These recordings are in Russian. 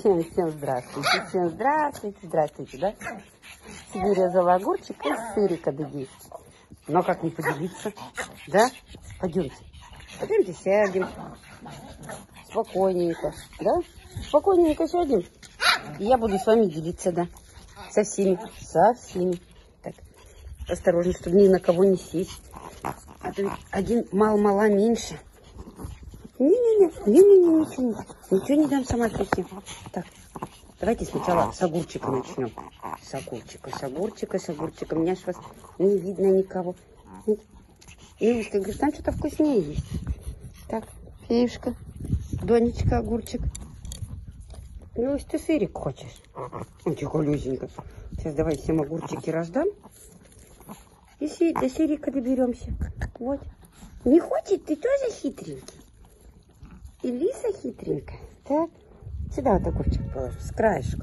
Всем здравствуйте, да? Себе резала огурчик и сырика дадим. Но как не поделиться, да? Пойдемте сядем. Спокойненько, да? Спокойненько сядем. И я буду с вами делиться, да? Со всеми. Так, осторожно, чтобы ни на кого не сесть. А то ведь один мало меньше. Ничего не дам сама совсем. Так, давайте сначала с огурчика начнем. С огурчика. Меня ж вас не видно никого. Милочка, говорит, там что-то вкуснее есть. Так, Феюшка, Донечка, огурчик. Ну, если ты сырик хочешь. Тихо, Люзенька. Сейчас давай всем огурчики раздам. И до сырика доберемся. Вот. Не хочет, ты тоже хитренький. И Лиса хитренькая. Так, сюда вот огурчик положу, с краешку.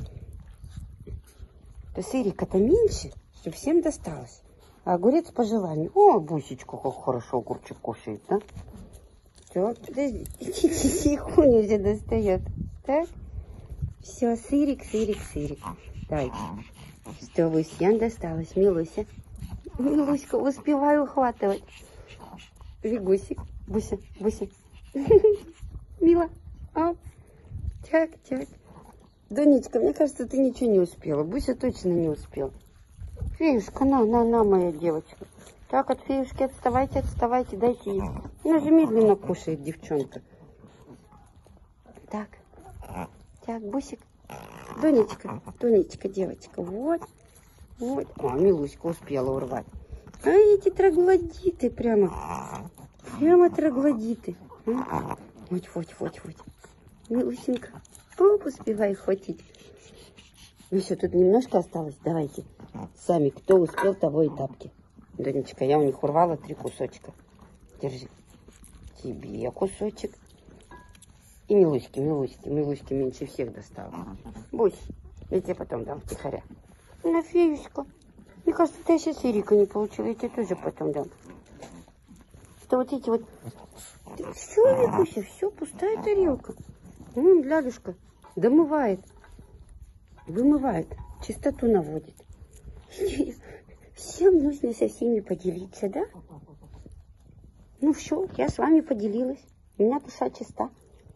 То сырика-то меньше, чтобы всем досталось. А огурец по желанию. О, Бусечка, как хорошо огурчик кушает, да? Так, подожди, тихоню все достает. Так, все, сырик. Давайте. Чтобы всем досталось. Милуська, успеваю ухватывать. Вигусик, Буся. Мила. Так. Донечка, мне кажется, ты ничего не успела. Буся точно не успел. Феюшка, на, моя девочка. Так, от Феюшки отставайте, дайте есть. Она же медленно кушает, девчонка. Так, Бусик. Донечка, девочка. Вот. О, Милуська успела урвать. А эти троглодиты прямо троглодиты. Вот. Милусенька, успевай хватить. Ну все, тут немножко осталось. Давайте сами, кто успел, того и тапки. Донечка, я у них урвала 3 кусочка. Держи. Тебе кусочек. И Милуське меньше всех досталось. Бусь, я тебе потом дам втихаря. На Феюшка. Мне кажется, ты еще сырика не получила, я тебе тоже потом дам. Что вот эти вот... Все, Викуся, все, пустая тарелка. Лядушка вымывает, чистоту наводит. Всем нужно со всеми поделиться, да? Ну все, я с вами поделилась. У меня душа чиста.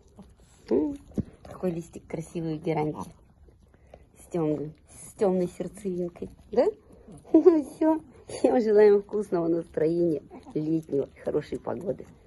Какой листик красивый в геранте. С темной сердцевинкой, да? Ну все, всем желаем вкусного настроения, летнего, хорошей погоды.